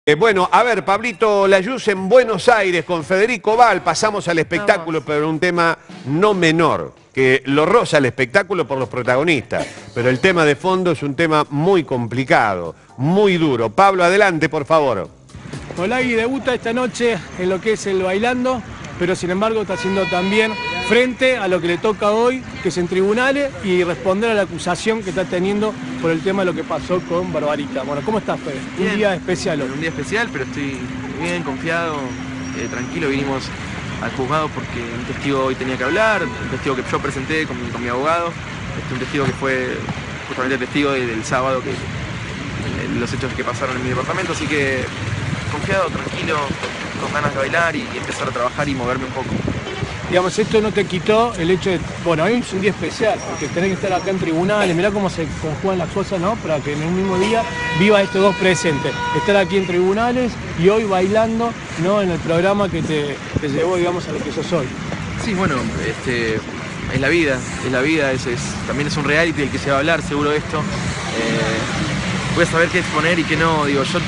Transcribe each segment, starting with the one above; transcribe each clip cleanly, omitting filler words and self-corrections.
Bueno, a ver, Pablito Layuz en Buenos Aires con Federico Val, pasamos al espectáculo, pero un tema no menor, que lo roza el espectáculo por los protagonistas, pero el tema de fondo es un tema muy complicado, muy duro. Pablo, adelante, por favor. Olagui debuta esta noche en lo que es el Bailando, pero sin embargo está haciendo también frente a lo que le toca hoy, que es en tribunales, y responder a la acusación que está teniendo por el tema de lo que pasó con Barbarita. Bueno, ¿cómo estás, Fede? Bien. Un día especial hoy. Un día especial, pero estoy bien, confiado, tranquilo. Vinimos al juzgado porque un testigo hoy tenía que hablar, un testigo que yo presenté con mi abogado, un testigo que fue justamente testigo del sábado, los hechos que pasaron en mi departamento, así que confiado, tranquilo, con ganas de bailar y empezar a trabajar y moverme un poco. Digamos, esto no te quitó el hecho de... Bueno, hoy es un día especial, porque tenés que estar acá en tribunales, mirá cómo se conjugan las cosas, ¿no? Para que en el mismo día viva estos dos presentes. Estar aquí en tribunales y hoy bailando, ¿no? En el programa que te llevó, digamos, a lo que sos hoy. Sí, bueno, es la vida, también es un reality el que se va a hablar, seguro de esto. Voy a saber qué exponer y qué no. Digo, yo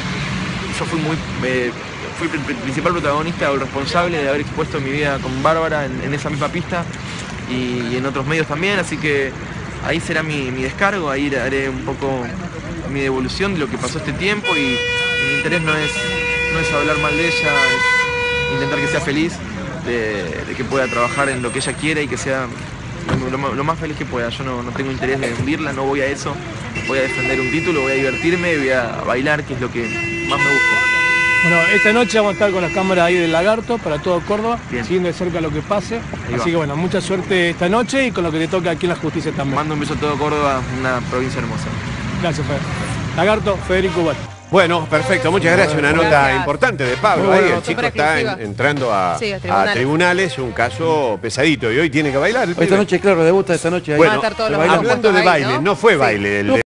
fui el principal protagonista o el responsable de haber expuesto mi vida con Bárbara en esa misma pista y en otros medios también, así que ahí será mi descargo, ahí haré un poco mi devolución de lo que pasó este tiempo y mi interés no es hablar mal de ella, es intentar que sea feliz, de que pueda trabajar en lo que ella quiera y que sea lo más feliz que pueda. Yo no tengo interés de hundirla, no voy a eso, voy a defender un título, voy a divertirme, voy a bailar, que es lo que más me gusta. Bueno, esta noche vamos a estar con las cámaras ahí del Lagarto para todo Córdoba, Bien, siguiendo de cerca lo que pase. Así que bueno, mucha suerte esta noche y con lo que te toca aquí en la justicia también. Mando un beso a todo Córdoba, una provincia hermosa. Gracias, Fede. Lagarto, Federico Val. Bueno, perfecto, muchas gracias. Una nota importante de Pablo. Muy Ahí bueno. el chico está entrando a tribunales, un caso pesadito, y hoy tiene que bailar. Esta noche, claro, debuta esta noche. Ahí. Bueno, estar todos los hablando de ahí, baile, ¿no? no fue baile el de